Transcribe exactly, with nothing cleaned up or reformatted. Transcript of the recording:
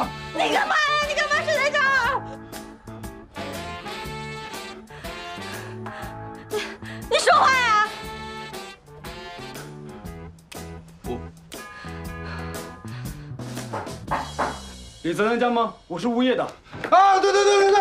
啊！ 你干嘛呀？你干嘛睡在这儿？你你说话呀！ 我李泽南家吗？我是物业的。啊，对对对对对，